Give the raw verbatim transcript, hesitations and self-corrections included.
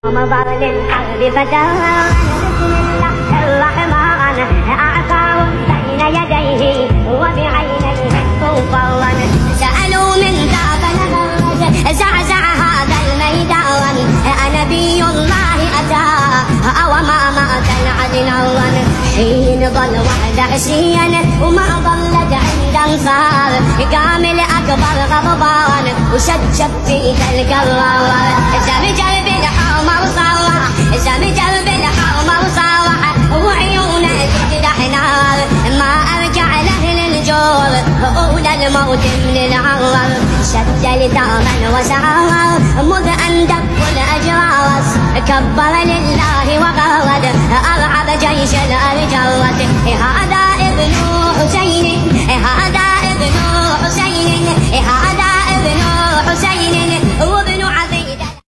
مضر للقلب فتاه بسم الله الرحمن أعطاه بين يديه وبعينيه مفرا سألوا من ذاك الهرج زعزع هذا الميدان نبي الله أتى وما مات العدنان حين ظل وحده عشيا وما ظلت عند انصار قام الأكبر غضبان وشجب في تلك الروار زمجر بالحمر صوح زمجر بالحمر صوح وعيونه تجدح نار ما أرجع لأهل الجور أولى الموت من العرر شد لثاما وسعر مذ أن دب الأجراس كبر لله وغرد أرعب جيش الأرجرة هذا ابن حسين هذا ابن حسين هذا ابن حسين